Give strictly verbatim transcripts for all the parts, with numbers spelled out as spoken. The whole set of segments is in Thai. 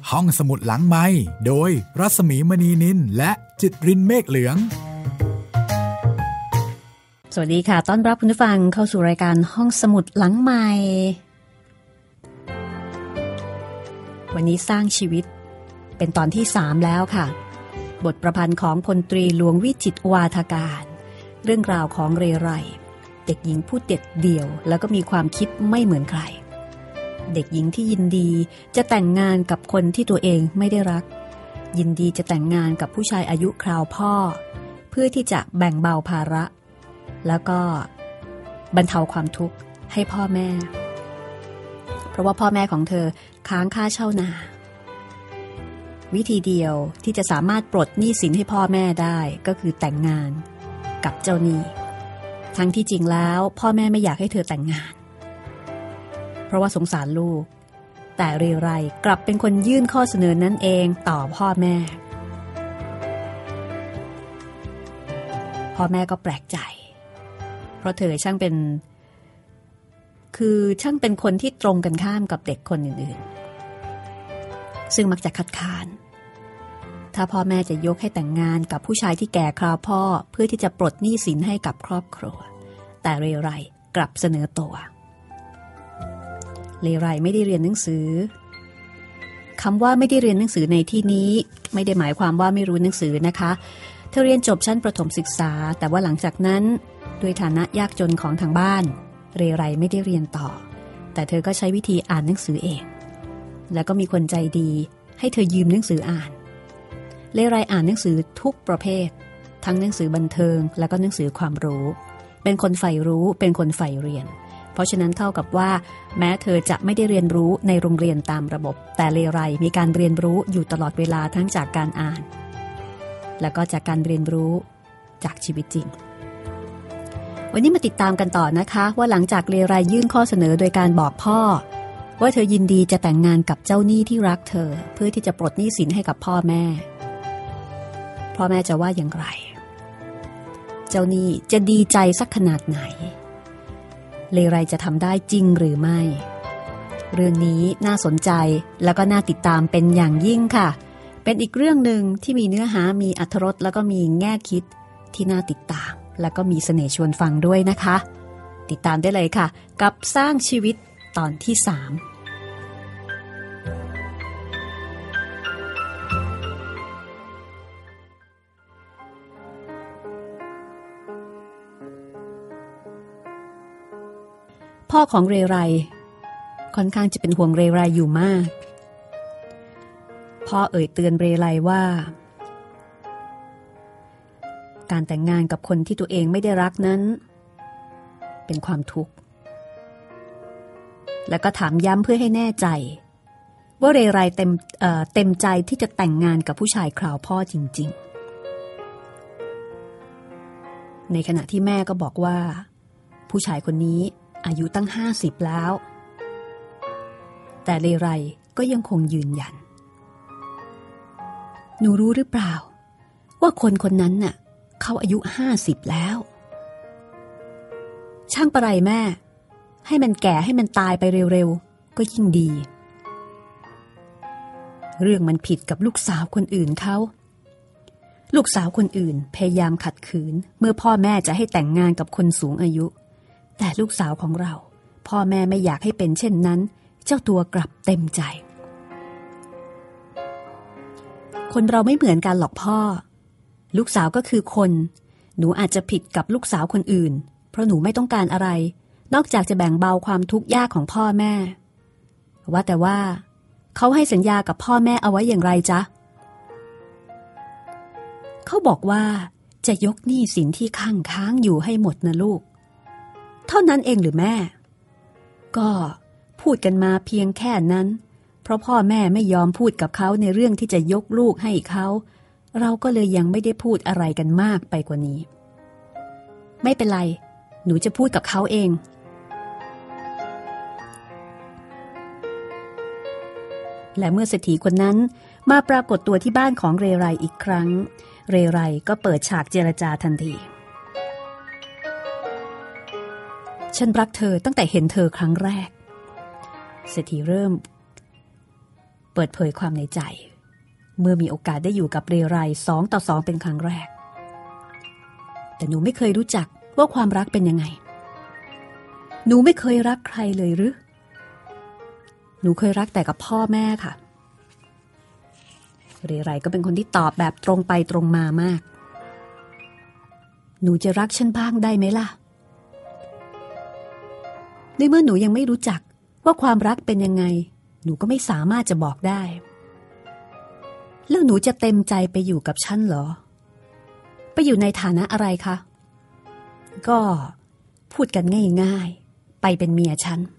ห้องสมุดหลังไมค์โดยรัศมีมณีนินและจิตรินเมฆเหลืองสวัสดีค่ะต้อนรับคุณผู้ฟังเข้าสู่รายการห้องสมุดหลังไมค์วันนี้สร้างชีวิตเป็นตอนที่สามแล้วค่ะบทประพันธ์ของพลตรีหลวงวิจิตรวาทการเรื่องราวของเรไรเด็กหญิงผู้เด็ดเดี่ยวแล้วก็มีความคิดไม่เหมือนใครเด็กหญิงที่ยินดีจะแต่งงานกับคนที่ตัวเองไม่ได้รักยินดีจะแต่งงานกับผู้ชายอายุคราวพ่อเพื่อที่จะแบ่งเบาภาระแล้วก็บรรเทาความทุกข์ให้พ่อแม่เพราะว่าพ่อแม่ของเธอค้างค่าเช่านาวิธีเดียวที่จะสามารถปลดหนี้สินให้พ่อแม่ได้ก็คือแต่งงานกับเจ้าหนี้ทั้งที่จริงแล้วพ่อแม่ไม่อยากให้เธอแต่งงานเพราะว่าสงสารลูกแต่เรไรกลับเป็นคนยื่นข้อเสนอนั้นเองต่อพ่อแม่พ่อแม่ก็แปลกใจเพราะเธอช่างเป็นคือช่างเป็นคนที่ตรงกันข้ามกับเด็กคนอื่นๆซึ่งมักจะคัดค้านถ้าพ่อแม่จะยกให้แต่งงานกับผู้ชายที่แก่คราวพ่อเพื่อที่จะปลดหนี้สินให้กับครอบครัวแต่เรไรกลับเสนอตัวเรไรไม่ได้เรียนหนังสือคำว่าไม่ได้เรียนหนังสือในที่นี้ไม่ได้หมายความว่าไม่รู้หนังสือนะคะเธอเรียนจบชั้นประถมศึกษาแต่ว่าหลังจากนั้นด้วยฐานะยากจนของทางบ้านเรไรไม่ได้เรียนต่อแต่เธอก็ใช้วิธีอ่านหนังสือเองแล้วก็มีคนใจดีให้เธอยืมหนังสืออ่านเรไรอ่านหนังสือทุกประเภททั้งหนังสือบันเทิงแล้วก็หนังสือความรู้เป็นคนใฝ่รู้เป็นคนใฝ่เรียนเพราะฉะนั้นเท่ากับว่าแม้เธอจะไม่ได้เรียนรู้ในโรงเรียนตามระบบแต่เรไรมีการเรียนรู้อยู่ตลอดเวลาทั้งจากการอ่านแล้วก็จากการเรียนรู้จากชีวิตจริงวันนี้มาติดตามกันต่อนะคะว่าหลังจากเรไรยื่นข้อเสนอโดยการบอกพ่อว่าเธอยินดีจะแต่งงานกับเจ้าหนี้ที่รักเธอเพื่อที่จะปลดหนี้สินให้กับพ่อแม่พ่อแม่จะว่าอย่างไรเจ้าหนี้จะดีใจสักขนาดไหนเรไรจะทำได้จริงหรือไม่เรื่องนี้น่าสนใจแล้วก็น่าติดตามเป็นอย่างยิ่งค่ะเป็นอีกเรื่องหนึ่งที่มีเนื้อหามีอรรถรสแล้วก็มีแง่คิดที่น่าติดตามแล้วก็มีเสน่ห์ชวนฟังด้วยนะคะติดตามได้เลยค่ะกับสร้างชีวิตตอนที่สามพ่อของเรไรค่อนข้างจะเป็นห่วงเรไรอยู่มากพ่อเอ่ยเตือนเรไรว่าการแต่งงานกับคนที่ตัวเองไม่ได้รักนั้นเป็นความทุกข์แล้วก็ถามย้ำเพื่อให้แน่ใจว่าเรไรเต็มเอ่อเต็มใจที่จะแต่งงานกับผู้ชายคราวพ่อจริงๆในขณะที่แม่ก็บอกว่าผู้ชายคนนี้อายุตั้งห้าสิบแล้วแต่เรไรก็ยังคงยืนยันหนูรู้หรือเปล่าว่าคนคนนั้นน่ะเขาอายุห้าสิบแล้วช่างปะไรแม่ให้มันแก่ให้มันตายไปเร็วๆก็ยิ่งดีเรื่องมันผิดกับลูกสาวคนอื่นเขาลูกสาวคนอื่นพยายามขัดขืนเมื่อพ่อแม่จะให้แต่งงานกับคนสูงอายุแต่ลูกสาวของเราพ่อแม่ไม่อยากให้เป็นเช่นนั้นเจ้าตัวกลับเต็มใจคนเราไม่เหมือนกันหรอกพ่อลูกสาวก็คือคนหนูอาจจะผิดกับลูกสาวคนอื่นเพราะหนูไม่ต้องการอะไรนอกจากจะแบ่งเบาความทุกข์ยากของพ่อแม่ว่าแต่ว่าเขาให้สัญญากับพ่อแม่เอาไว้อย่างไรจ๊ะเขาบอกว่าจะยกหนี้สินที่ค้างค้างอยู่ให้หมดนะลูกเท่านั้นเองหรือแม่ก็พูดกันมาเพียงแค่นั้นเพราะพ่อแม่ไม่ยอมพูดกับเขาในเรื่องที่จะยกลูกให้เขาเราก็เลยยังไม่ได้พูดอะไรกันมากไปกว่านี้ไม่เป็นไรหนูจะพูดกับเขาเองและเมื่อเศรษฐีคนนั้นมาปรากฏตัวที่บ้านของเรไรอีกครั้งเรไรก็เปิดฉากเจรจาทันทีฉันรักเธอตั้งแต่เห็นเธอครั้งแรกเศรษฐีเริ่ม เปิดเผยความในใจเมื่อมีโอกาสได้อยู่กับเรไรสองต่อสองเป็นครั้งแรกแต่หนูไม่เคยรู้จักว่าความรักเป็นยังไงหนูไม่เคยรักใครเลยหรือหนูเคยรักแต่กับพ่อแม่ค่ะเรไรก็เป็นคนที่ตอบแบบตรงไปตรงมามากหนูจะรักฉันบ้างได้ไหมล่ะในเมื่อหนูยังไม่รู้จักว่าความรักเป็นยังไงหนูก็ไม่สามารถจะบอกได้แล้วหนูจะเต็มใจไปอยู่กับฉันเหรอไปอยู่ในฐานะอะไรคะก็พูดกันง่ายๆไปเป็นเมียฉัน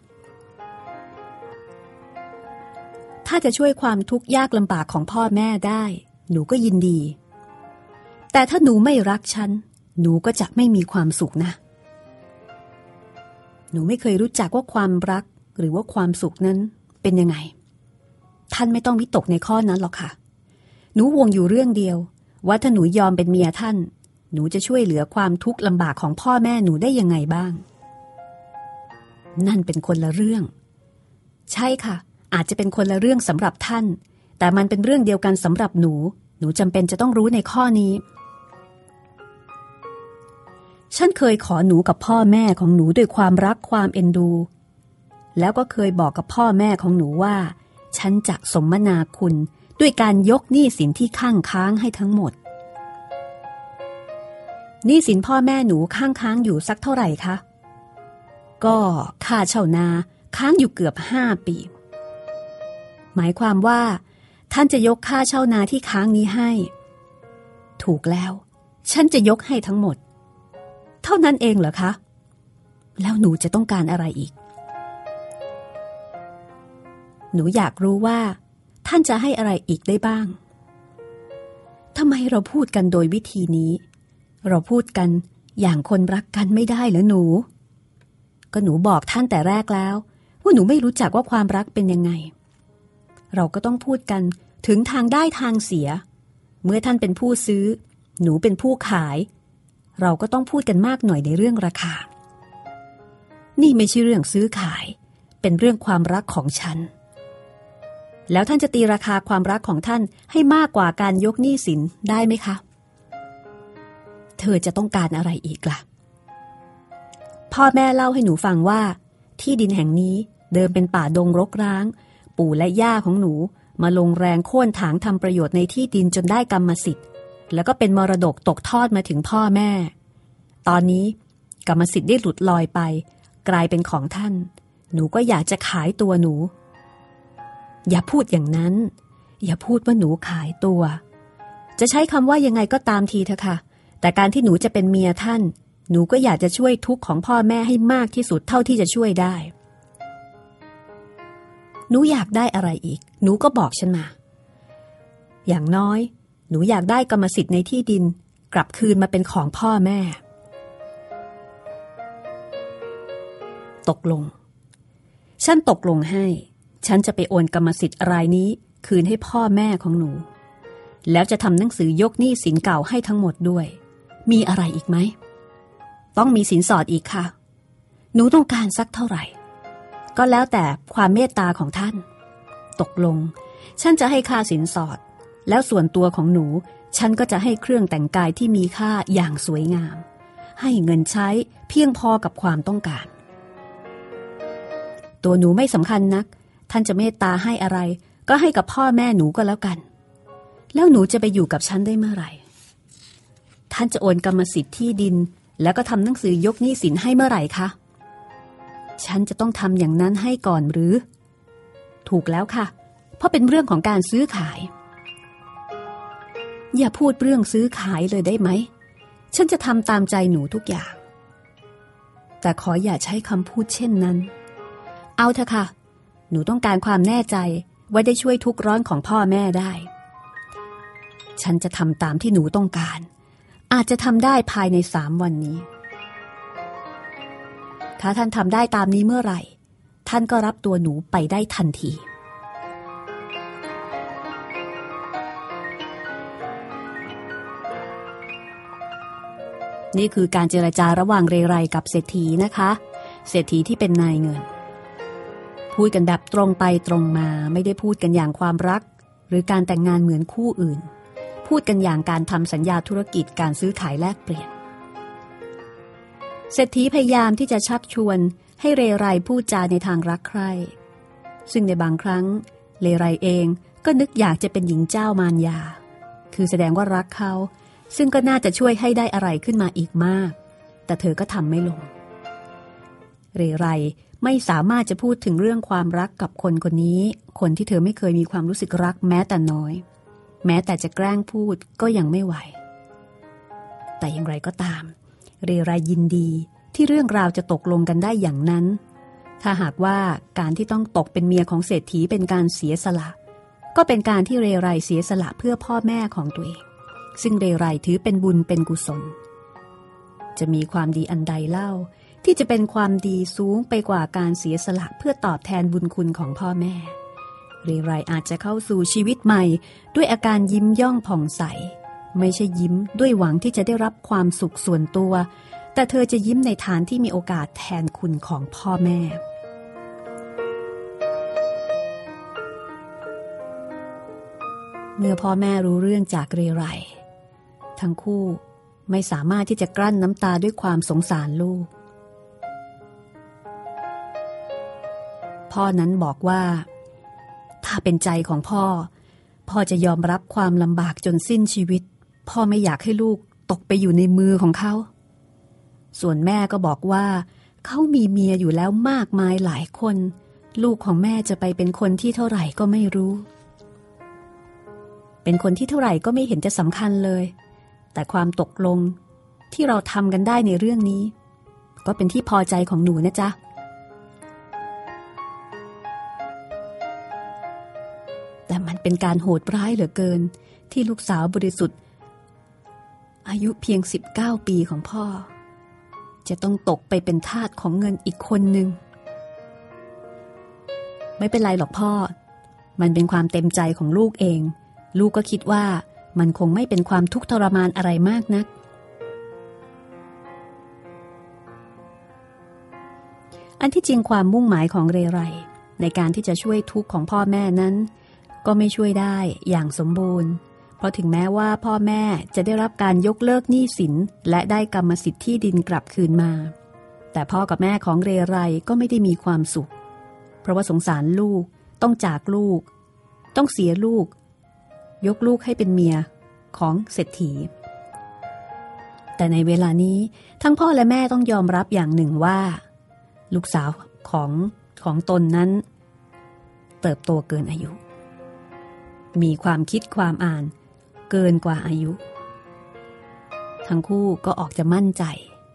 ถ้าจะช่วยความทุกข์ยากลำบากของพ่อแม่ได้หนูก็ยินดีแต่ถ้าหนูไม่รักฉันหนูก็จะไม่มีความสุขนะหนูไม่เคยรู้จักว่าความรักหรือว่าความสุขนั้นเป็นยังไงท่านไม่ต้องวิตกในข้อนั้นหรอกค่ะหนูห่วงอยู่เรื่องเดียวว่าถ้าหนูยอมเป็นเมียท่านหนูจะช่วยเหลือความทุกข์ลำบากของพ่อแม่หนูได้ยังไงบ้างนั่นเป็นคนละเรื่องใช่ค่ะอาจจะเป็นคนละเรื่องสำหรับท่านแต่มันเป็นเรื่องเดียวกันสำหรับหนูหนูจำเป็นจะต้องรู้ในข้อนี้ฉันเคยขอหนูกับพ่อแม่ของหนูด้วยความรักความเอ็นดูแล้วก็เคยบอกกับพ่อแม่ของหนูว่าฉันจะสมนาคุณด้วยการยกหนี้สินที่ข้างค้างให้ทั้งหมดหนี้สินพ่อแม่หนูข้างค้างอยู่สักเท่าไหร่คะก็ค่าเช่านาค้างอยู่เกือบห้าปีหมายความว่าท่านจะยกค่าเช่านาที่ค้างนี้ให้ถูกแล้วฉันจะยกให้ทั้งหมดเท่านั้นเองเหรอคะแล้วหนูจะต้องการอะไรอีกหนูอยากรู้ว่าท่านจะให้อะไรอีกได้บ้างทำไมเราพูดกันโดยวิธีนี้เราพูดกันอย่างคนรักกันไม่ได้เหรอหนูก็หนูบอกท่านแต่แรกแล้วว่าหนูไม่รู้จักว่าความรักเป็นยังไงเราก็ต้องพูดกันถึงทางได้ทางเสียเมื่อท่านเป็นผู้ซื้อหนูเป็นผู้ขายเราก็ต้องพูดกันมากหน่อยในเรื่องราคานี่ไม่ใช่เรื่องซื้อขายเป็นเรื่องความรักของฉันแล้วท่านจะตีราคาความรักของท่านให้มากกว่าการยกหนี้สินได้ไหมคะเธอจะต้องการอะไรอีกล่ะพ่อแม่เล่าให้หนูฟังว่าที่ดินแห่งนี้เดิมเป็นป่าดงรกร้างปู่และย่าของหนูมาลงแรงโค่นถางทำประโยชน์ในที่ดินจนได้กรรมสิทธิ์แล้วก็เป็นมรดกตกทอดมาถึงพ่อแม่ตอนนี้กรรมสิทธิ์ได้หลุดลอยไปกลายเป็นของท่านหนูก็อยากจะขายตัวหนูอย่าพูดอย่างนั้นอย่าพูดว่าหนูขายตัวจะใช้คำว่ายังไงก็ตามทีเถอะค่ะแต่การที่หนูจะเป็นเมียท่านหนูก็อยากจะช่วยทุกข์ของพ่อแม่ให้มากที่สุดเท่าที่จะช่วยได้หนูอยากได้อะไรอีกหนูก็บอกฉันมาอย่างน้อยหนูอยากได้กรรมสิทธิ์ในที่ดินกลับคืนมาเป็นของพ่อแม่ตกลงฉันตกลงให้ฉันจะไปโอนกรรมสิทธิ์รายนี้คืนให้พ่อแม่ของหนูแล้วจะทำหนังสือยกหนี้สินเก่าให้ทั้งหมดด้วยมีอะไรอีกไหมต้องมีสินสอดอีกค่ะหนูต้องการสักเท่าไหร่ก็แล้วแต่ความเมตตาของท่านตกลงฉันจะให้ค่าสินสอดแล้วส่วนตัวของหนูฉันก็จะให้เครื่องแต่งกายที่มีค่าอย่างสวยงามให้เงินใช้เพียงพอกับความต้องการตัวหนูไม่สำคัญนักท่านจะเมตตาให้อะไรก็ให้กับพ่อแม่หนูก็แล้วกันแล้วหนูจะไปอยู่กับฉันได้เมื่อไหร่ท่านจะโอนกรรมสิทธิ์ที่ดินแล้วก็ทำหนังสือยกหนี้สินให้เมื่อไหร่คะฉันจะต้องทำอย่างนั้นให้ก่อนหรือถูกแล้วค่ะเพราะเป็นเรื่องของการซื้อขายอย่าพูดเรื่องซื้อขายเลยได้ไหมฉันจะทำตามใจหนูทุกอย่างแต่ขออย่าใช้คำพูดเช่นนั้นเอาเถอะค่ะหนูต้องการความแน่ใจว่าได้ช่วยทุกข์ร้อนของพ่อแม่ได้ฉันจะทำตามที่หนูต้องการอาจจะทำได้ภายในสามวันนี้ถ้าท่านทำได้ตามนี้เมื่อไหร่ท่านก็รับตัวหนูไปได้ทันทีนี่คือการเจรจาระหว่างเรไรกับเศรษฐีนะคะเศรษฐีที่เป็นนายเงินพูดกันแบบตรงไปตรงมาไม่ได้พูดกันอย่างความรักหรือการแต่งงานเหมือนคู่อื่นพูดกันอย่างการทำสัญญาธุรกิจการซื้อขายแลกเปลี่ยนเศรษฐีพยายามที่จะชักชวนให้เรไรพูดจาในทางรักใคร่ซึ่งในบางครั้งเรไรเองก็นึกอยากจะเป็นหญิงเจ้ามารยาคือแสดงว่ารักเขาซึ่งก็น่าจะช่วยให้ได้อะไรขึ้นมาอีกมากแต่เธอก็ทำไม่ลงเรไรไม่สามารถจะพูดถึงเรื่องความรักกับคนคนนี้คนที่เธอไม่เคยมีความรู้สึกรักแม้แต่น้อยแม้แต่จะแกล้งพูดก็ยังไม่ไหวแต่อย่างไรก็ตามเรไรยินดีที่เรื่องราวจะตกลงกันได้อย่างนั้นถ้าหากว่าการที่ต้องตกเป็นเมียของเศรษฐีเป็นการเสียสละก็เป็นการที่เรไรเสียสละเพื่อพ่อแม่ของตัวเองซึ่งเรไรถือเป็นบุญเป็นกุศลจะมีความดีอันใดเล่าที่จะเป็นความดีสูงไปกว่าการเสียสละเพื่อตอบแทนบุญคุณของพ่อแม่เรไรอาจจะเข้าสู่ชีวิตใหม่ด้วยอาการยิ้มย่องผ่องใสไม่ใช่ยิ้มด้วยหวังที่จะได้รับความสุขส่วนตัวแต่เธอจะยิ้มในฐานที่มีโอกาสแทนคุณของพ่อแม่เมื่อพ่อแม่รู้เรื่องจากเรไรทั้งคู่ไม่สามารถที่จะกลั้นน้ำตาด้วยความสงสารลูกพ่อนั้นบอกว่าถ้าเป็นใจของพ่อพ่อจะยอมรับความลำบากจนสิ้นชีวิตพ่อไม่อยากให้ลูกตกไปอยู่ในมือของเขาส่วนแม่ก็บอกว่าเขามีเมียอยู่แล้วมากมายหลายคนลูกของแม่จะไปเป็นคนที่เท่าไหร่ก็ไม่รู้เป็นคนที่เท่าไหร่ก็ไม่เห็นจะสำคัญเลยแต่ความตกลงที่เราทำกันได้ในเรื่องนี้ก็เป็นที่พอใจของหนูนะจ๊ะแต่มันเป็นการโหดร้ายเหลือเกินที่ลูกสาวบริสุทธิ์อายุเพียงสิบเก้าปีของพ่อจะต้องตกไปเป็นทาสของเงินอีกคนนึงไม่เป็นไรหรอกพ่อมันเป็นความเต็มใจของลูกเองลูกก็คิดว่ามันคงไม่เป็นความทุกข์ทรมานอะไรมากนักอันที่จริงความมุ่งหมายของเรไรในการที่จะช่วยทุกข์ของพ่อแม่นั้นก็ไม่ช่วยได้อย่างสมบูรณ์เพราะถึงแม้ว่าพ่อแม่จะได้รับการยกเลิกหนี้สินและได้กรรมสิทธิ์ที่ดินกลับคืนมาแต่พ่อกับแม่ของเรไรก็ไม่ได้มีความสุขเพราะว่าสงสารลูกต้องจากลูกต้องเสียลูกยกลูกให้เป็นเมียของเศรษฐีแต่ในเวลานี้ทั้งพ่อและแม่ต้องยอมรับอย่างหนึ่งว่าลูกสาวของของตนนั้นเติบโตเกินอายุมีความคิดความอ่านเกินกว่าอายุทั้งคู่ก็ออกจะมั่นใจ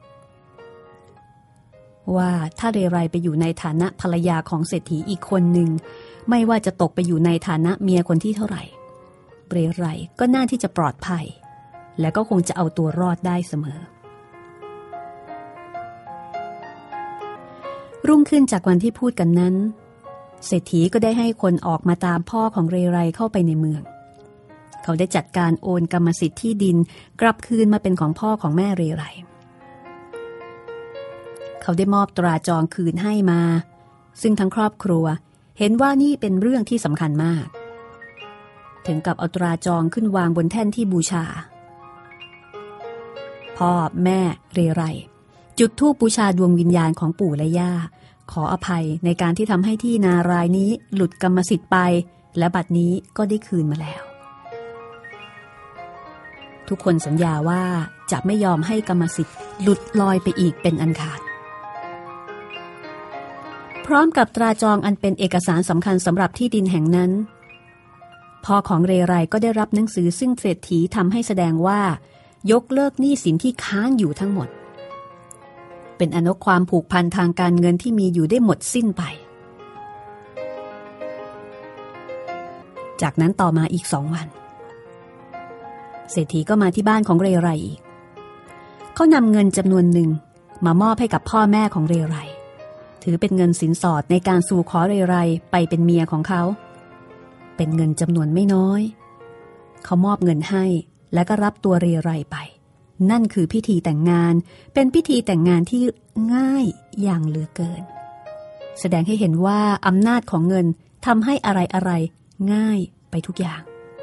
ว่าถ้าเรไรไปอยู่ในฐานะภรรยาของเศรษฐีอีกคนหนึ่งไม่ว่าจะตกไปอยู่ในฐานะเมียคนที่เท่าไหร่เรไรก็น่าที่จะปลอดภัยและก็คงจะเอาตัวรอดได้เสมอรุ่งขึ้นจากวันที่พูดกันนั้นเศรษฐีก็ได้ให้คนออกมาตามพ่อของเรไรเข้าไปในเมืองเขาได้จัดการโอนกรรมสิทธิ์ที่ดินกลับคืนมาเป็นของพ่อของแม่เรไรเขาได้มอบตราจองคืนให้มาซึ่งทั้งครอบครัวเห็นว่านี่เป็นเรื่องที่สำคัญมากถึงกับเอาตราจองขึ้นวางบนแท่นที่บูชาพ่อแม่เรไรจุดธูปบูชาดวงวิญญาณของปู่และย่าขออภัยในการที่ทำให้ที่นารายนี้หลุดกรรมสิทธิ์ไปและบัดนี้ก็ได้คืนมาแล้วทุกคนสัญญาว่าจะไม่ยอมให้กรรมสิทธิ์หลุดลอยไปอีกเป็นอันขาดพร้อมกับตราจองอันเป็นเอกสารสำคัญสำหรับที่ดินแห่งนั้นพ่อของเรไรก็ได้รับหนังสือซึ่งเศรษฐีทำให้แสดงว่ายกเลิกหนี้สินที่ค้างอยู่ทั้งหมดเป็นอนุความผูกพันทางการเงินที่มีอยู่ได้หมดสิ้นไปจากนั้นต่อมาอีกสองวันเศรษฐีก็มาที่บ้านของเรไรอีกเขานำเงินจำนวนหนึ่งมามอบให้กับพ่อแม่ของเรไรถือเป็นเงินสินสอดในการสู่ขอเรไรไปเป็นเมียของเขาเป็นเงินจำนวนไม่น้อยเขามอบเงินให้และก็รับตัวเรไรไปนั่นคือพิธีแต่งงานเป็นพิธีแต่งงานที่ง่ายอย่างเหลือเกินแสดงให้เห็นว่าอำนาจของเงินทำให้อะไรๆง่ายไปทุกอย่าง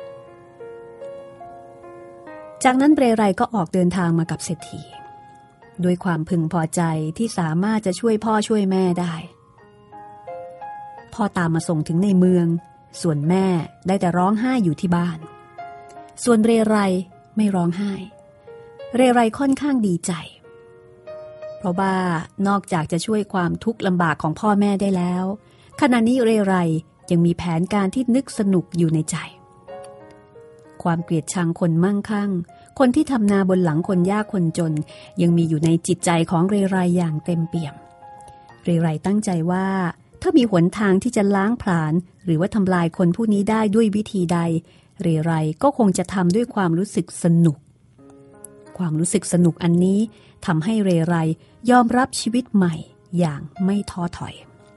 จากนั้นเรไรก็ออกเดินทางมากับเศรษฐีด้วยความพึงพอใจที่สามารถจะช่วยพ่อช่วยแม่ได้พ่อตามมาส่งถึงในเมืองส่วนแม่ได้แต่ร้องไห้อยู่ที่บ้านส่วนเรไรไม่ร้องไห้เรไรค่อนข้างดีใจเพราะว่านอกจากจะช่วยความทุกข์ลำบากของพ่อแม่ได้แล้วขณะนี้เรไรยังมีแผนการที่นึกสนุกอยู่ในใจความเกลียดชังคนมั่งคั่งคนที่ทำนาบนหลังคนยากคนจนยังมีอยู่ในจิตใจของเรไรอย่างเต็มเปี่ยมเรไรตั้งใจว่าถ้ามีหนทางที่จะล้างผลาญหรือว่าทำลายคนผู้นี้ได้ด้วยวิธีใดเรไรก็คงจะทำด้วยความรู้สึกสนุกความรู้สึกสนุกอันนี้ทำให้เรไรยอมรับชีวิตใหม่อย่างไม่ท้อถอย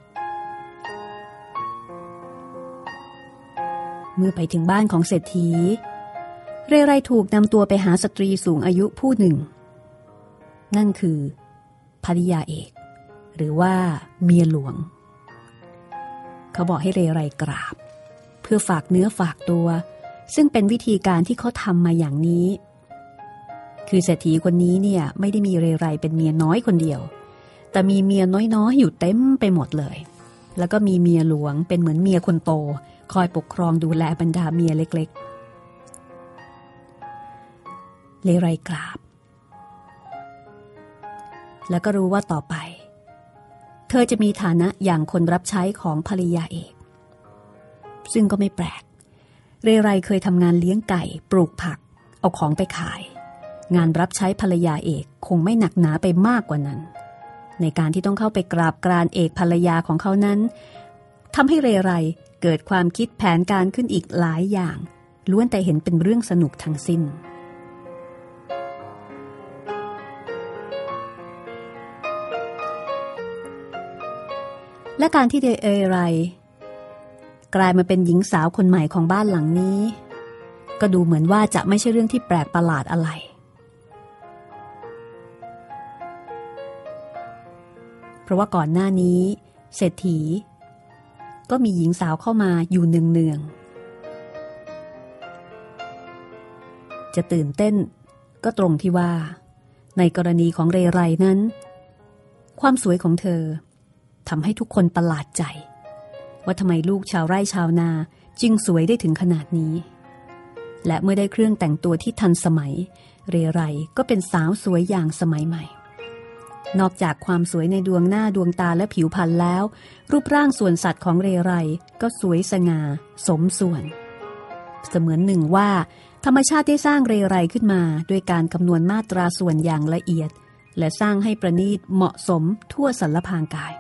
เมื่อไปถึงบ้านของเศรษฐีเรไรถูกนำตัวไปหาสตรีสูงอายุผู้หนึ่งนั่นคือภริยาเอกหรือว่าเมียหลวงเขาบอกให้เรไรกราบเพื่อฝากเนื้อฝากตัวซึ่งเป็นวิธีการที่เขาทำมาอย่างนี้คือเศรษฐีคนนี้เนี่ยไม่ได้มีเรไรเป็นเมียน้อยคนเดียวแต่มีเมียน้อยๆอยู่เต็มไปหมดเลยแล้วก็มีเมียหลวงเป็นเหมือนเมียคนโตคอยปกครองดูแลบรรดาเมียเล็กๆเรไรกราบแล้วก็รู้ว่าต่อไปเธอจะมีฐานะอย่างคนรับใช้ของภริยาเอกซึ่งก็ไม่แปลกเรไรเคยทำงานเลี้ยงไก่ปลูกผักเอาของไปขายงานรับใช้ภรรยาเอกคงไม่หนักหนาไปมากกว่านั้นในการที่ต้องเข้าไปกราบกรานเอกภรรยาของเขานั้นทำให้เรไรเกิดความคิดแผนการขึ้นอีกหลายอย่างล้วนแต่เห็นเป็นเรื่องสนุกทั้งสิ้นและการที่เรไรกลายมาเป็นหญิงสาวคนใหม่ของบ้านหลังนี้ก็ดูเหมือนว่าจะไม่ใช่เรื่องที่แปลกประหลาดอะไรเพราะว่าก่อนหน้านี้เศรษฐีก็มีหญิงสาวเข้ามาอยู่เนืองๆจะตื่นเต้นก็ตรงที่ว่าในกรณีของเรไรนั้นความสวยของเธอทำให้ทุกคนประหลาดใจว่าทำไมลูกชาวไร่ชาวนาจึงสวยได้ถึงขนาดนี้และเมื่อได้เครื่องแต่งตัวที่ทันสมัยเรไรก็เป็นสาวสวยอย่างสมัยใหม่นอกจากความสวยในดวงหน้าดวงตาและผิวพรรณแล้วรูปร่างส่วนสัตว์ของเรไรก็สวยสง่าสมส่วนเสมือนหนึ่งว่าธรรมชาติได้สร้างเรไรขึ้นมาด้วยการคำนวณมาตราส่วนอย่างละเอียดและสร้างให้ประณีตเหมาะสมทั่วสรรพางกาย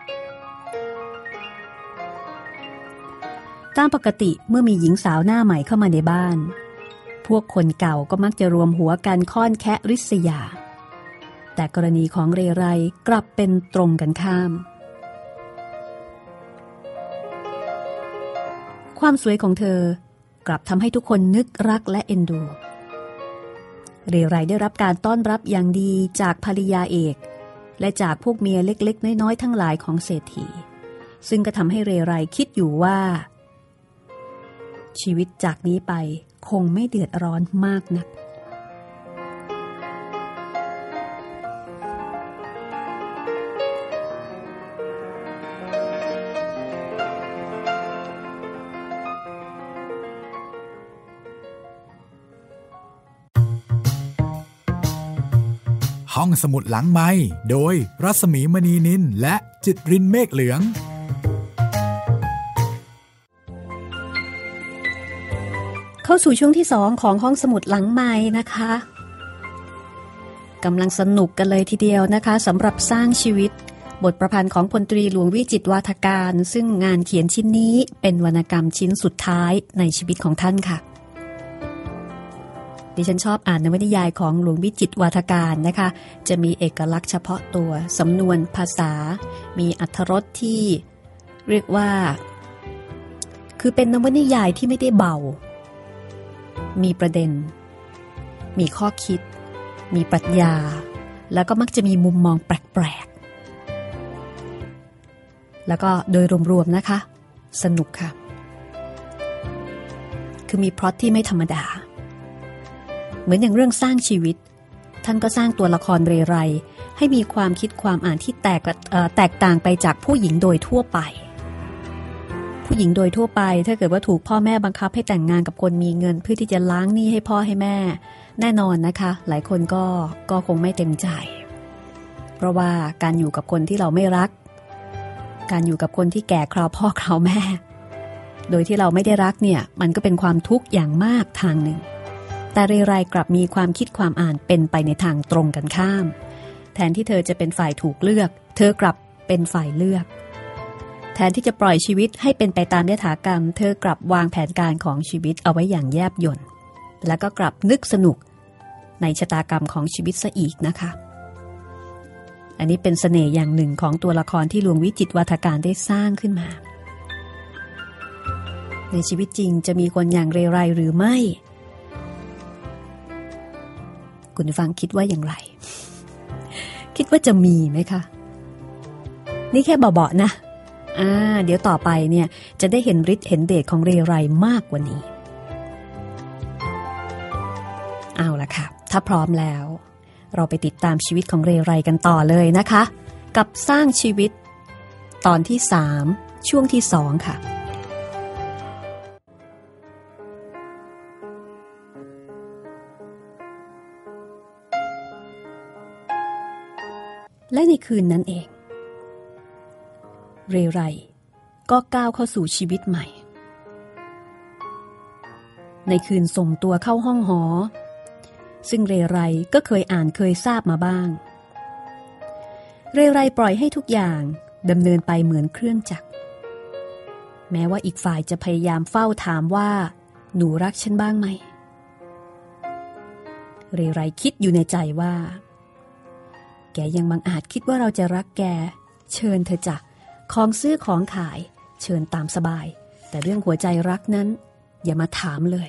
ตามปกติเมื่อมีหญิงสาวหน้าใหม่เข้ามาในบ้านพวกคนเก่าก็มักจะรวมหัวกันค่อนแคะริษยาแต่กรณีของเรไรกลับเป็นตรงกันข้ามความสวยของเธอกลับทำให้ทุกคนนึกรักและเอ็นดูเรไรได้รับการต้อนรับอย่างดีจากภริยาเอกและจากพวกเมียเล็กๆน้อยๆทั้งหลายของเศรษฐีซึ่งก็ทำให้เรไรคิดอยู่ว่าชีวิตจากนี้ไปคงไม่เดือดร้อนมากนักห้องสมุดหลังไมค์โดยรัศมีมณีนินและจิตรินเมฆเหลืองเข้าสู่ช่วงที่สองของห้องสมุดหลังไมค์นะคะกำลังสนุกกันเลยทีเดียวนะคะสำหรับสร้างชีวิตบทประพันธ์ของพลตรีหลวงวิจิตรวาทการซึ่งงานเขียนชิ้นนี้เป็นวรรณกรรมชิ้นสุดท้ายในชีวิตของท่านค่ะดิฉันชอบอ่านนวนิยายของหลวงวิจิตรวาทการนะคะจะมีเอกลักษณ์เฉพาะตัวสำนวนภาษามีอรรถรสที่เรียกว่าคือเป็นนวนิยายที่ไม่ได้เบามีประเด็นมีข้อคิดมีปรัชญาแล้วก็มักจะมีมุมมองแปลกๆแล้วก็โดยรวมๆนะคะสนุกค่ะคือมีพล็อตที่ไม่ธรรมดาเหมือนอย่างเรื่องสร้างชีวิตท่านก็สร้างตัวละครเรไรให้มีความคิดความอ่านที่แตกเอ่อแตกต่างไปจากผู้หญิงโดยทั่วไปผู้หญิงโดยทั่วไปถ้าเกิดว่าถูกพ่อแม่บังคับให้แต่งงานกับคนมีเงินเพื่อที่จะล้างหนี้ให้พ่อให้แม่แน่นอนนะคะหลายคนก็ก็คงไม่เต็มใจเพราะว่าการอยู่กับคนที่เราไม่รักการอยู่กับคนที่แก่คราวพ่อคราวแม่โดยที่เราไม่ได้รักเนี่ยมันก็เป็นความทุกข์อย่างมากทางหนึ่งแต่เรไรกลับมีความคิดความอ่านเป็นไปในทางตรงกันข้ามแทนที่เธอจะเป็นฝ่ายถูกเลือกเธอกลับเป็นฝ่ายเลือกแทนที่จะปล่อยชีวิตให้เป็นไปตามยถากรรมเธอกลับวางแผนการของชีวิตเอาไว้อย่างแยบยลแล้วก็กลับนึกสนุกในชะตากรรมของชีวิตซะอีกนะคะอันนี้เป็นเสน่ห์อย่างหนึ่งของตัวละครที่หลวงวิจิตรวาทการได้สร้างขึ้นมาในชีวิตจริงจะมีคนอย่างเรไรหรือไม่คุณฟังคิดว่าอย่างไรคิดว่าจะมีไหมคะนี่แค่เบาๆนะอ่าเดี๋ยวต่อไปเนี่ยจะได้เห็นฤทธิ์เห็นเดชของเรไรมากกว่านี้เอาล่ะค่ะถ้าพร้อมแล้วเราไปติดตามชีวิตของเรไรกันต่อเลยนะคะกับสร้างชีวิตตอนที่สามช่วงที่สองค่ะและในคืนนั้นเองเรไรก็ก้าวเข้าสู่ชีวิตใหม่ในคืนส่งตัวเข้าห้องหอซึ่งเรไรก็เคยอ่านเคยทราบมาบ้างเรไรปล่อยให้ทุกอย่างดำเนินไปเหมือนเครื่องจักรแม้ว่าอีกฝ่ายจะพยายามเฝ้าถามว่าหนูรักฉันบ้างไหมเรไรคิดอยู่ในใจว่าแกยังบังอาจคิดว่าเราจะรักแกเชิญเธอจ้ะของซื้อของขายเชิญตามสบายแต่เรื่องหัวใจรักนั้นอย่ามาถามเลย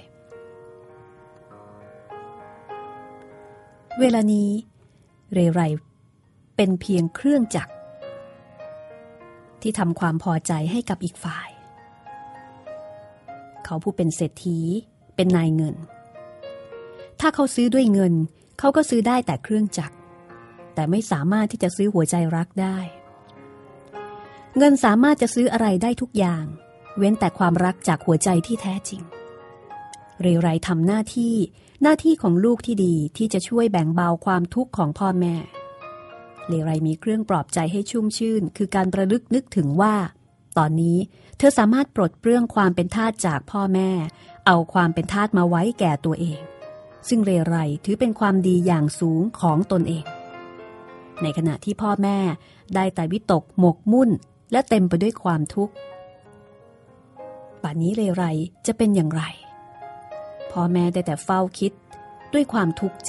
เวลานี้เรไรเป็นเพียงเครื่องจักรที่ทำความพอใจให้กับอีกฝ่ายเขาผู้เป็นเศรษฐีเป็นนายเงินถ้าเขาซื้อด้วยเงินเขาก็ซื้อได้แต่เครื่องจักรแต่ไม่สามารถที่จะซื้อหัวใจรักได้เงินสามารถจะซื้ออะไรได้ทุกอย่างเว้นแต่ความรักจากหัวใจที่แท้จริงเรไรทำหน้าที่หน้าที่ของลูกที่ดีที่จะช่วยแบ่งเบาความทุกข์ของพ่อแม่เรไรมีเครื่องปลอบใจให้ชุ่มชื่นคือการประลึกนึกถึงว่าตอนนี้เธอสามารถปลดเปลื้องความเป็นทาสจากพ่อแม่เอาความเป็นทาสมาไว้แก่ตัวเองซึ่งเรไรถือเป็นความดีอย่างสูงของตนเองในขณะที่พ่อแม่ได้แต่วิตกหมกมุ่นและเต็มไปด้วยความทุกข์ป่านนี้เรไรจะเป็นอย่างไรพ่อแม่ได้แต่เฝ้าคิดด้วยความทุกข์ใจ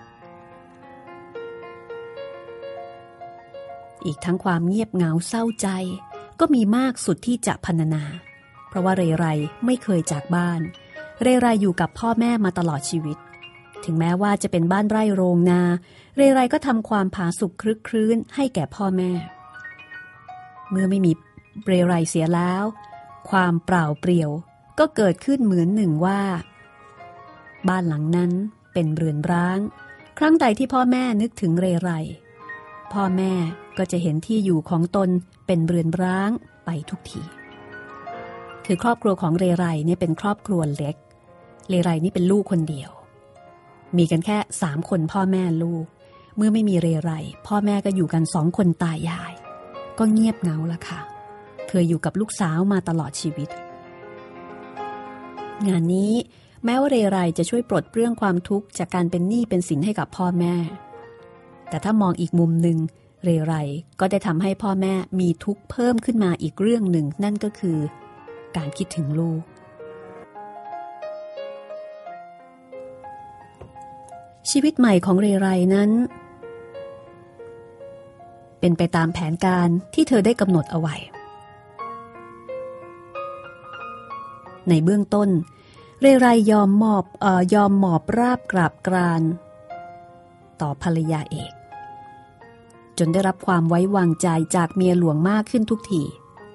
อีกทั้งความเงียบเหงาเศร้าใจก็มีมากสุดที่จะพรรณนาเพราะว่าเรไรไม่เคยจากบ้านเรไรอยู่กับพ่อแม่มาตลอดชีวิตถึงแม้ว่าจะเป็นบ้านไร่โรงนาเรไรก็ทำความผาสุกครึกครื้นให้แก่พ่อแม่เมื่อไม่มีเรไรเสียแล้วความเปล่าเปลี่ยวก็เกิดขึ้นเหมือนหนึ่งว่าบ้านหลังนั้นเป็นเรือนร้างครั้งใดที่พ่อแม่นึกถึงเรไรพ่อแม่ก็จะเห็นที่อยู่ของตนเป็นเรือนร้างไปทุกทีคือครอบครัวของเรไรเนี่ยเป็นครอบครัวเล็กเรไรนี่เป็นลูกคนเดียวมีกันแค่สามคนพ่อแม่ลูกเมื่อไม่มีเรไรพ่อแม่ก็อยู่กันสองคนตายายก็เงียบเหงาละค่ะเคยอยู่กับลูกสาวมาตลอดชีวิตงานนี้แม้ว่าเรไรจะช่วยปลดเปลื้องความทุกข์จากการเป็นหนี้เป็นสินให้กับพ่อแม่แต่ถ้ามองอีกมุมหนึ่งเรไรก็ได้ทำให้พ่อแม่มีทุกข์เพิ่มขึ้นมาอีกเรื่องหนึ่งนั่นก็คือการคิดถึงลูกชีวิตใหม่ของเรไรนั้นเป็นไปตามแผนการที่เธอได้กำหนดเอาไว้ในเบื้องต้นเรไรยอมมอบเอ่อยอมหมอบราบกราบกรานต่อภรรยาเอกจนได้รับความไว้วางใจจากเมียหลวงมากขึ้นทุกที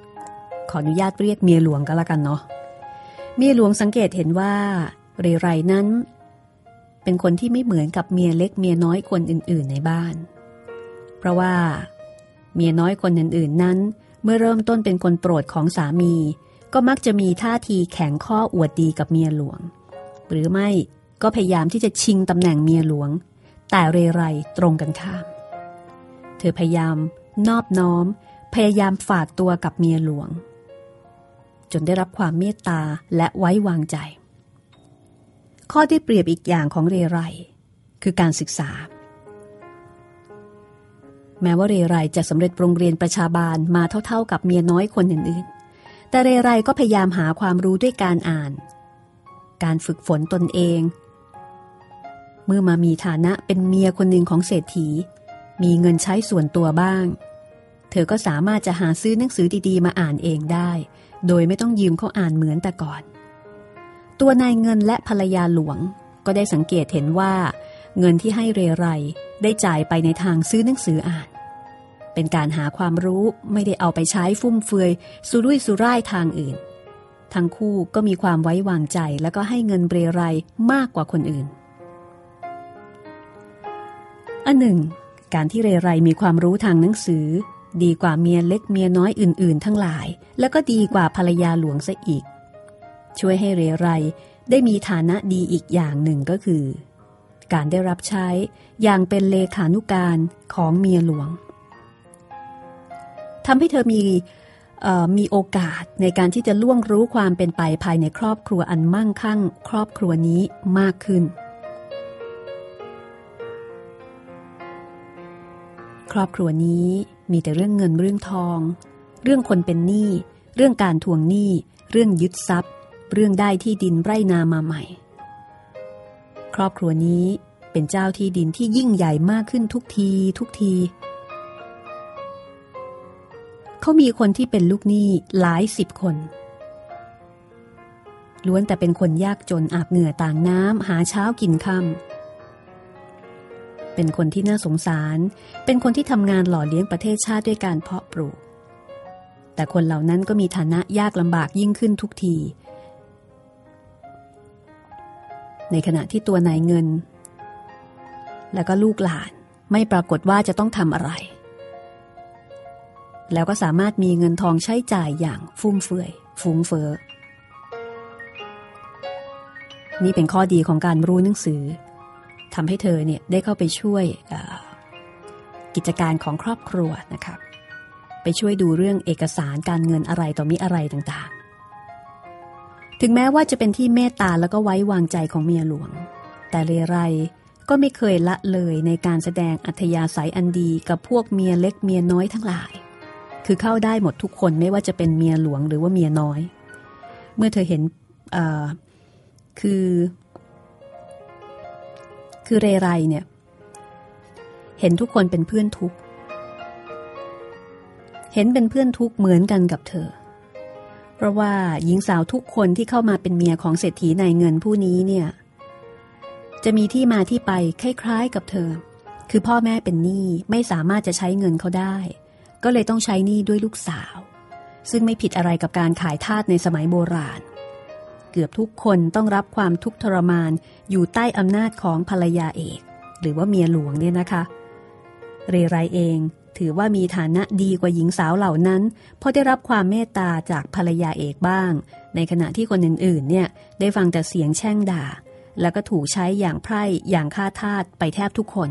ขออนุญาตเรียกเมียหลวงก็แล้วกันเนาะเมียหลวงสังเกตเห็นว่าเรไรนั้นเป็นคนที่ไม่เหมือนกับเมียเล็กเมียน้อยคนอื่นๆในบ้านเพราะว่าเมียน้อยคนอื่นๆนั้นเมื่อเริ่มต้นเป็นคนโปรดของสามีก็มักจะมีท่าทีแข็งข้ออวดดีกับเมียหลวงหรือไม่ก็พยายามที่จะชิงตำแหน่งเมียหลวงแต่เรไรตรงกันข้ามเธอพยายามนอบน้อมพยายามฝากตัวกับเมียหลวงจนได้รับความเมตตาและไว้วางใจข้อที่เปรียบอีกอย่างของเรไรคือการศึกษาแม้ว่าเรไรจะสำเร็จโรงเรียนประชาบาลมาเท่าๆกับเมียน้อยคนอื่นๆแต่เรไรก็พยายามหาความรู้ด้วยการอ่านการฝึกฝนตนเองเมื่อมามีฐานะเป็นเมียคนหนึ่งของเศรษฐีมีเงินใช้ส่วนตัวบ้างเธอก็สามารถจะหาซื้อหนังสือดีๆมาอ่านเองได้โดยไม่ต้องยืมเขาอ่านเหมือนแต่ก่อนตัวนายเงินและภรรยาหลวงก็ได้สังเกตเห็นว่าเงินที่ให้เรไรได้จ่ายไปในทางซื้อหนังสืออ่านเป็นการหาความรู้ไม่ได้เอาไปใช้ฟุ่มเฟือยสุรุ่ยสุร่ายทางอื่นทั้งคู่ก็มีความไว้วางใจแล้วก็ให้เงินเรไรมากกว่าคนอื่นอันหนึ่งการที่เรไรมีความรู้ทางหนังสือดีกว่าเมียเล็กเมียน้อยอื่นๆทั้งหลายแล้วก็ดีกว่าภรรยาหลวงซะอีกช่วยให้เรไรได้มีฐานะดีอีกอย่างหนึ่งก็คือการได้รับใช้อย่างเป็นเลขานุการของเมียหลวงทำให้เธอมีเอ่อมีโอกาสในการที่จะล่วงรู้ความเป็นไปภายในครอบครัวอันมั่งคั่งครอบครัวนี้มากขึ้นครอบครัวนี้มีแต่เรื่องเงินเรื่องทองเรื่องคนเป็นหนี้เรื่องการทวงหนี้เรื่องยึดทรัพย์เรื่องได้ที่ดินไร่นามาใหม่ครอบครัวนี้เป็นเจ้าที่ดินที่ยิ่งใหญ่มากขึ้นทุกทีทุกทีเขามีคนที่เป็นลูกหนี้หลายสิบคนล้วนแต่เป็นคนยากจนอาบเหงื่อต่างน้ำหาเช้ากินค่ำเป็นคนที่น่าสงสารเป็นคนที่ทำงานหล่อเลี้ยงประเทศชาติด้วยการเพาะปลูกแต่คนเหล่านั้นก็มีฐานะยากลำบากยิ่งขึ้นทุกทีในขณะที่ตัวนายเงินและก็ลูกหลานไม่ปรากฏว่าจะต้องทำอะไรแล้วก็สามารถมีเงินทองใช้จ่ายอย่างฟุ่มเฟือยฟุ้งเฟ้อนี่เป็นข้อดีของการรู้หนังสือทำให้เธอเนี่ยได้เข้าไปช่วยกิจการของครอบครัวนะคะไปช่วยดูเรื่องเอกสารการเงินอะไรต่อมิอะไรต่างๆถึงแม้ว่าจะเป็นที่เมตตาแล้วก็ไว้วางใจของเมียหลวงแต่เรไรก็ไม่เคยละเลยในการแสดงอัธยาศัยอันดีกับพวกเมียเล็กเมียน้อยทั้งหลายคือเข้าได้หมดทุกคนไม่ว่าจะเป็นเมียหลวงหรือว่าเมียน้อยเมื่อเธอเห็นเอ่อคือคือเรไรเนี่ยเห็นทุกคนเป็นเพื่อนทุกข์เห็นเป็นเพื่อนทุกข์เหมือนกันกับเธอเพราะว่าหญิงสาวทุกคนที่เข้ามาเป็นเมียของเศรษฐีนายเงินผู้นี้เนี่ยจะมีที่มาที่ไปคล้ายๆกับเธอคือพ่อแม่เป็นหนี้ไม่สามารถจะใช้เงินเขาได้ก็เลยต้องใช้หนี้ด้วยลูกสาวซึ่งไม่ผิดอะไรกับการขายทาสในสมัยโบราณเกือบทุกคนต้องรับความทุกข์ทรมานอยู่ใต้อำนาจของภรรยาเอกหรือว่าเมียหลวงเนี่ยนะคะเรไรเองถือว่ามีฐานะดีกว่าหญิงสาวเหล่านั้นเพราะได้รับความเมตตาจากภรรยาเอกบ้างในขณะที่คนอื่นๆเนี่ยได้ฟังแต่เสียงแช่งด่าแล้วก็ถูกใช้อย่างไพร่อย่างฆ่าทาสไปแทบทุกคน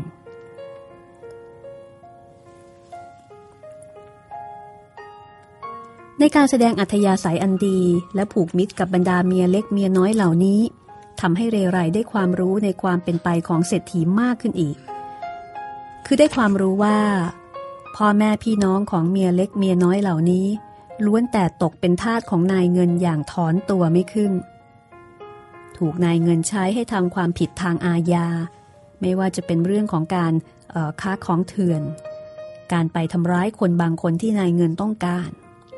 ในการแสดงอัธยาศัยอันดีและผูกมิตรกับบรรดาเมียเล็กเมียน้อยเหล่านี้ทำให้เรไรได้ความรู้ในความเป็นไปของเศรษฐีมากขึ้นอีกคือได้ความรู้ว่าพ่อแม่พี่น้องของเมียเล็กเมียน้อยเหล่านี้ล้วนแต่ตกเป็นทาสของนายเงินอย่างถอนตัวไม่ขึ้นถูกนายเงินใช้ให้ทำความผิดทางอาญาไม่ว่าจะเป็นเรื่องของการเอ่อค้าของเถื่อนการไปทำร้ายคนบางคนที่นายเงินต้องการ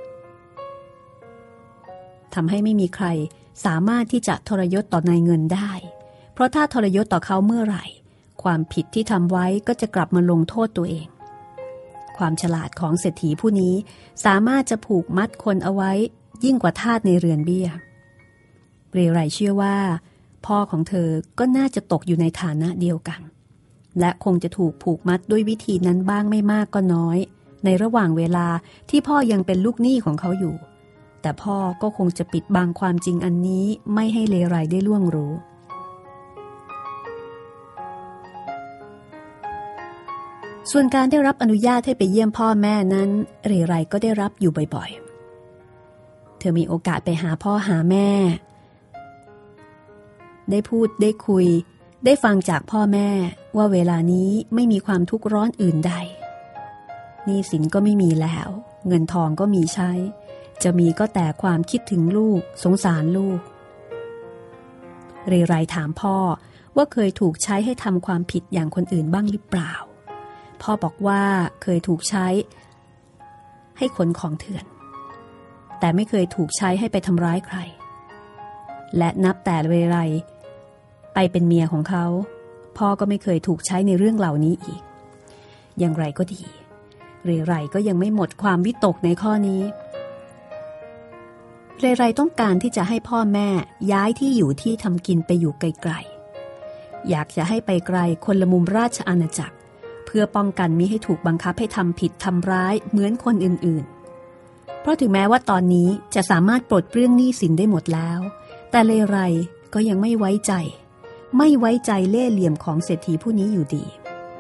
ทำให้ไม่มีใครสามารถที่จะทรยศต่อนายเงินได้เพราะถ้าทรยศต่อเขาเมื่อไหร่ความผิดที่ทำไว้ก็จะกลับมาลงโทษตัวเองความฉลาดของเศรษฐีผู้นี้สามารถจะผูกมัดคนเอาไว้ยิ่งกว่าทาสในเรือนเบี้ยเรไรเชื่อว่าพ่อของเธอก็น่าจะตกอยู่ในฐานะเดียวกันและคงจะถูกผูกมัดด้วยวิธีนั้นบ้างไม่มากก็น้อยในระหว่างเวลาที่พ่อยังเป็นลูกหนี้ของเขาอยู่แต่พ่อก็คงจะปิดบังความจริงอันนี้ไม่ให้เลไรได้ล่วงรู้ส่วนการได้รับอนุญาตให้ไปเยี่ยมพ่อแม่นั้นเรไรก็ได้รับอยู่บ่อยๆเธอมีโอกาสไปหาพ่อหาแม่ได้พูดได้คุยได้ฟังจากพ่อแม่ว่าเวลานี้ไม่มีความทุกข์ร้อนอื่นใดหนี้สินก็ไม่มีแล้วเงินทองก็มีใช้จะมีก็แต่ความคิดถึงลูกสงสารลูกเรไรถามพ่อว่าเคยถูกใช้ให้ทำความผิดอย่างคนอื่นบ้างหรือเปล่าพ่อบอกว่าเคยถูกใช้ให้ขนของเถื่อนแต่ไม่เคยถูกใช้ให้ไปทำร้ายใครและนับแต่เรไรไปเป็นเมียของเขาพ่อก็ไม่เคยถูกใช้ในเรื่องเหล่านี้อีกอย่างไรก็ดีเรไรก็ยังไม่หมดความวิตกในข้อนี้เรไรต้องการที่จะให้พ่อแม่ย้ายที่อยู่ที่ทำกินไปอยู่ไกลๆอยากจะให้ไปไกลคนละมุมราชอาณาจักรเพื่อป้องกันมิให้ถูกบังคับให้ทำผิดทำร้ายเหมือนคนอื่นๆเพราะถึงแม้ว่าตอนนี้จะสามารถปลดเปลื้องหนี้สินได้หมดแล้วแต่เลไรก็ยังไม่ไว้ใจไม่ไว้ใจเล่ห์เหลี่ยมของเศรษฐีผู้นี้อยู่ดี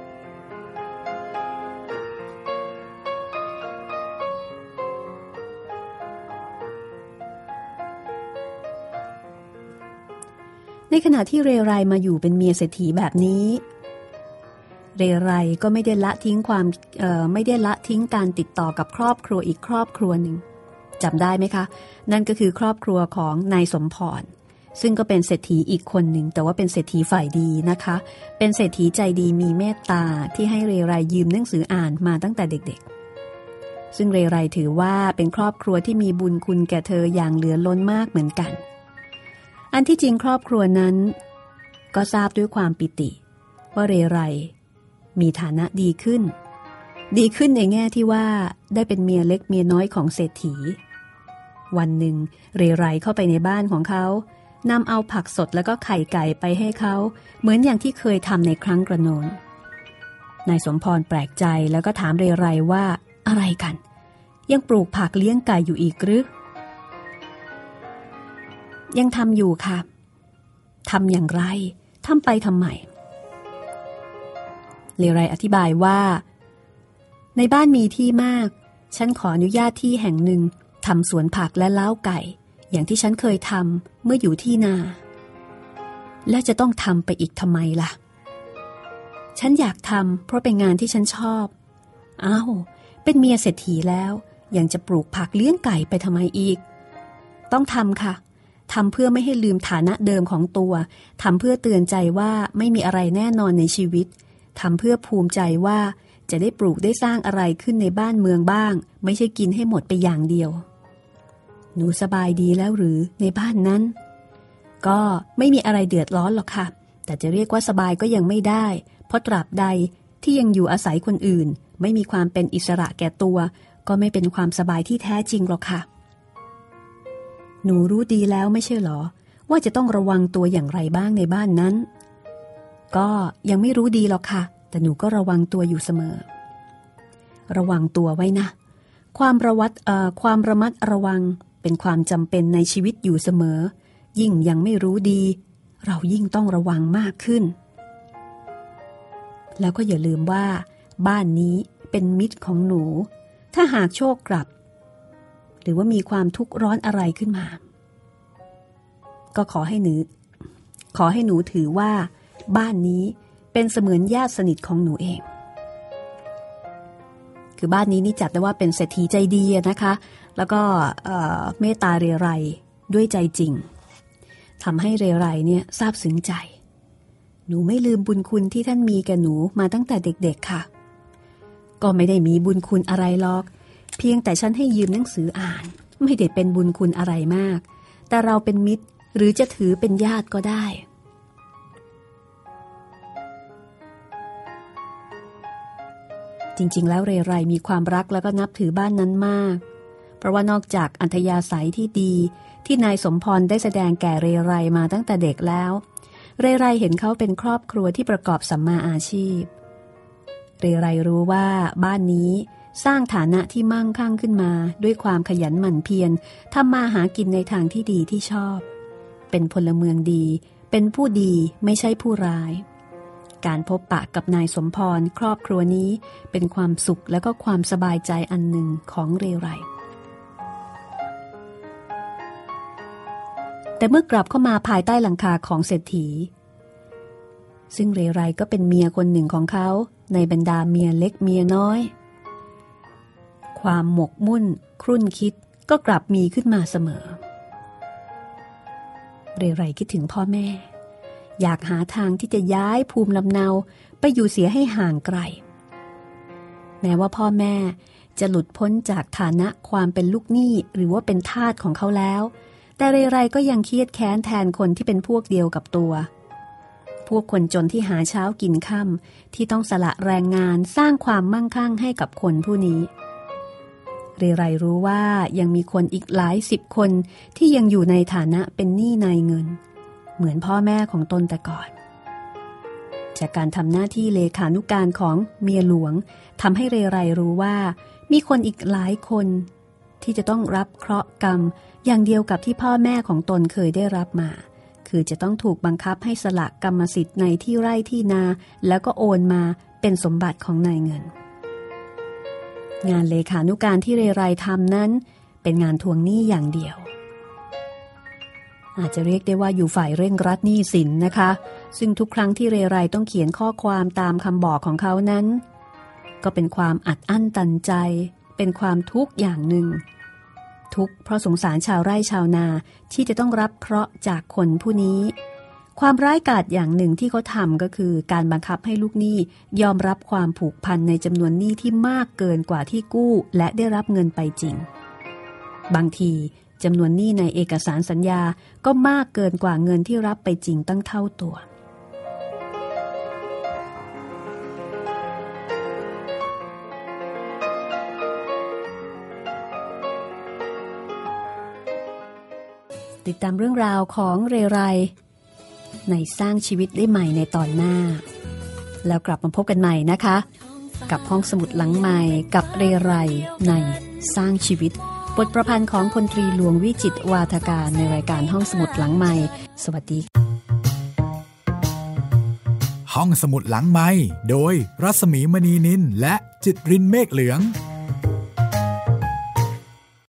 ในขณะที่เรไรมาอยู่เป็นเมียเศรษฐีแบบนี้เรไรก็ไม่ได้ละทิ้งความเอ่อไม่ได้ละทิ้งการติดต่อกับครอบครัวอีกครอบครัวหนึ่งจำได้ไหมคะนั่นก็คือครอบครัวของนายสมพรซึ่งก็เป็นเศรษฐีอีกคนหนึ่งแต่ว่าเป็นเศรษฐีฝ่ายดีนะคะเป็นเศรษฐีใจดีมีเมตตาที่ให้เรไรยืมหนังสืออ่านมาตั้งแต่เด็กๆซึ่งเรไรถือว่าเป็นครอบครัวที่มีบุญคุณแก่เธออย่างเหลือล้นมากเหมือนกันอันที่จริงครอบครัวนั้นก็ทราบด้วยความปิติว่าเรไรมีฐานะดีขึ้นดีขึ้นในแง่ที่ว่าได้เป็นเมียเล็กเมียน้อยของเศรษฐีวันหนึ่งเรไรเข้าไปในบ้านของเขานำเอาผักสดแล้วก็ไข่ไก่ไปให้เขาเหมือนอย่างที่เคยทำในครั้งกระโน้นนายสมพรแปลกใจแล้วก็ถามเรไรว่าอะไรกันยังปลูกผักเลี้ยงไก่อยู่อีกหรือยังทำอยู่ค่ะทำอย่างไรทำไปทำไมเรไรอธิบายว่าในบ้านมีที่มากฉันขออนุญาตที่แห่งหนึ่งทำสวนผักและเล้าไก่อย่างที่ฉันเคยทำเมื่ออยู่ที่นาและจะต้องทำไปอีกทำไมล่ะฉันอยากทำเพราะเป็นงานที่ฉันชอบอ้าวเป็นเมียเศรษฐีแล้วยังจะปลูกผักเลี้ยงไก่ไปทำไมอีกต้องทำค่ะทำเพื่อไม่ให้ลืมฐานะเดิมของตัวทำเพื่อเตือนใจว่าไม่มีอะไรแน่นอนในชีวิตทำเพื่อภูมิใจว่าจะได้ปลูกได้สร้างอะไรขึ้นในบ้านเมืองบ้างไม่ใช่กินให้หมดไปอย่างเดียวหนูสบายดีแล้วหรือในบ้านนั้นก็ไม่มีอะไรเดือดร้อนหรอกค่ะแต่จะเรียกว่าสบายก็ยังไม่ได้เพราะตราบใดที่ยังอยู่อาศัยคนอื่นไม่มีความเป็นอิสระแก่ตัวก็ไม่เป็นความสบายที่แท้จริงหรอกค่ะหนูรู้ดีแล้วไม่ใช่หรอว่าจะต้องระวังตัวอย่างไรบ้างในบ้านนั้นก็ยังไม่รู้ดีหรอกค่ะแต่หนูก็ระวังตัวอยู่เสมอระวังตัวไว้นะความระวัดเอ่อความระมัดระวังเป็นความจำเป็นในชีวิตอยู่เสมอยิ่งยังไม่รู้ดีเรายิ่งต้องระวังมากขึ้นแล้วก็อย่าลืมว่าบ้านนี้เป็นมิตรของหนูถ้าหากโชคกลับหรือว่ามีความทุกข์ร้อนอะไรขึ้นมาก็ขอให้หนูขอให้หนูถือว่าบ้านนี้เป็นเสมือนญาติสนิทของหนูเองคือบ้านนี้นี่จัดได้ว่าเป็นเศรษฐีใจดีนะคะแล้วก็เมตตาเรไรด้วยใจจริงทำให้เรไรเนี่ยซาบซึ้งใจหนูไม่ลืมบุญคุณที่ท่านมีแก่หนูมาตั้งแต่เด็กๆค่ะก็ไม่ได้มีบุญคุณอะไรหรอกเพียงแต่ฉันให้ยืมหนังสืออ่านไม่ได้เป็นบุญคุณอะไรมากแต่เราเป็นมิตรหรือจะถือเป็นญาติก็ได้จริงๆแล้วเรไรมีความรักแล้วก็นับถือบ้านนั้นมากเพราะว่านอกจากอัธยาศัยที่ดีที่นายสมพรได้แสดงแก่เรไรมาตั้งแต่เด็กแล้วเรไรเห็นเขาเป็นครอบครัวที่ประกอบสัมมาอาชีพเรไรรู้ว่าบ้านนี้สร้างฐานะที่มั่งคั่งขึ้นมาด้วยความขยันหมั่นเพียรทำมาหากินในทางที่ดีที่ชอบเป็นพลเมืองดีเป็นผู้ดีไม่ใช่ผู้ร้ายการพบปะกับนายสมพรครอบครัวนี้เป็นความสุขและก็ความสบายใจอันหนึ่งของเรไรแต่เมื่อกลับเข้ามาภายใต้หลังคาของเศรษฐีซึ่งเรไรก็เป็นเมียคนหนึ่งของเขาในบรรดาเมียเล็กเมียน้อยความหมกมุ่นครุ่นคิดก็กลับมีขึ้นมาเสมอเรไรคิดถึงพ่อแม่อยากหาทางที่จะย้ายภูมิลำเนาไปอยู่เสียให้ห่างไกลแม้ว่าพ่อแม่จะหลุดพ้นจากฐานะความเป็นลูกหนี้หรือว่าเป็นทาสของเขาแล้วแต่เรไรก็ยังเครียดแค้นแทนคนที่เป็นพวกเดียวกับตัวพวกคนจนที่หาเช้ากินค่ำที่ต้องสละแรงงานสร้างความมั่งคั่งให้กับคนผู้นี้เรไรรู้ว่ายังมีคนอีกหลายสิบคนที่ยังอยู่ในฐานะเป็นหนี้นายเงินเหมือนพ่อแม่ของตนแต่ก่อนจากการทำหน้าที่เลขานุการของเมียหลวงทำให้เรไรรู้ว่ามีคนอีกหลายคนที่จะต้องรับเคราะห์กรรมอย่างเดียวกับที่พ่อแม่ของตนเคยได้รับมาคือจะต้องถูกบังคับให้สละกรรมสิทธิ์ในที่ไร่ที่นาแล้วก็โอนมาเป็นสมบัติของนายเงินงานเลขานุการที่เรไรทำนั้นเป็นงานทวงหนี้อย่างเดียวอาจจะเรียกได้ว่าอยู่ฝ่ายเร่งรัดหนี้สินนะคะซึ่งทุกครั้งที่เรไรต้องเขียนข้อความตามคำบอกของเขานั้นก็เป็นความอัดอั้นตันใจเป็นความทุกข์อย่างหนึ่งทุกข์เพราะสงสารชาวไร่ชาวนาที่จะต้องรับเคราะห์จากคนผู้นี้ความร้ายกาจอย่างหนึ่งที่เขาทำก็คือการบังคับให้ลูกหนี้ยอมรับความผูกพันในจำนวนหนี้ที่มากเกินกว่าที่กู้และได้รับเงินไปจริงบางทีจำนวนหนี้ในเอกสารสัญญาก็มากเกินกว่าเงินที่รับไปจริงตั้งเท่าตัวติดตามเรื่องราวของเรไรในสร้างชีวิตได้ใหม่ในตอนหน้าแล้วกลับมาพบกันใหม่นะคะกับห้องสมุดหลังใหม่กับเรไรในสร้างชีวิตบทประพันธ์ของพลตรีหลวงวิจิตรวาทการในรายการห้องสมุดหลังใหม่สวัสดีห้องสมุดหลังใหม่โดยรัศมีมณีนินและจิตรินเมฆเหลือง